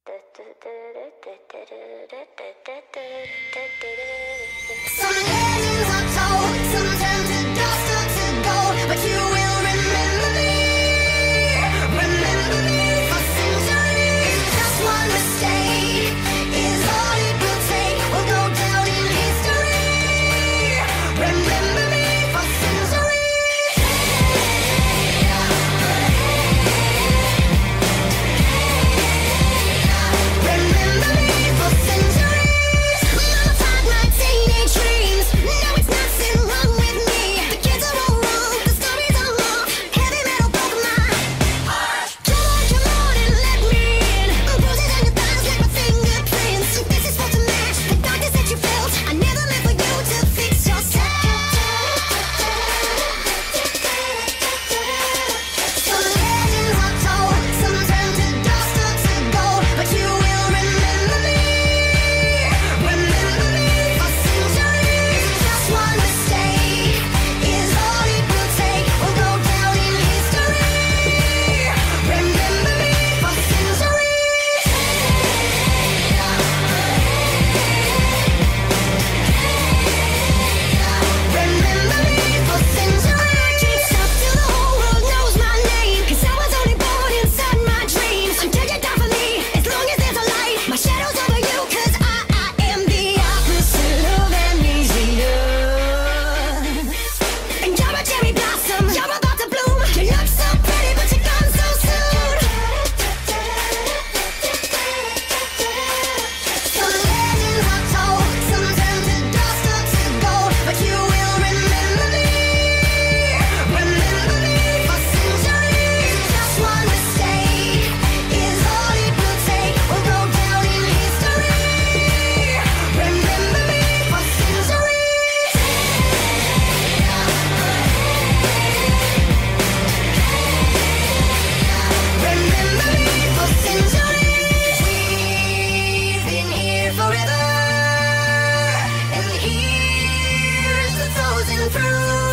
Some legends are told, some turn to dust or to gold, but you will remember me for centuries. Just one mistake is all it will take. We'll go down in history. Remember me for centuries. Remember me for centuries. Mama tied my teenage dreams. No, it's nothing wrong with me. The kids are all wrong, the stories are long. Heavy metal broke my heart. Come on and let me in. Bruises on your thighs like my fingerprints. This is for to match the darkness that you felt. I never meant for you to fix yourself. Some legends are told, some turn to dust or to gold, but you will remember me for centuries. Just one mistake is all it will take. We'll go down in history. Remember me for centuries. Remember me for centuries. I keep stuff till the whole world knows my name, 'cause I was only born inside my dreams. Until you die for me, as long as there's a light, my shadow's over you, 'cause I am the opposite of amnesia. And you're a cherry blossom, you're about to bloom. You look so pretty, but you're gone so soon. Some legends are told, some turn to dust or to gold, but you will remember me for centuries. Just one mistake is all it will take. We'll go down in history. Remember me for centuries. Remember me for centuries. We've been here forever, and here's the frozen fruit.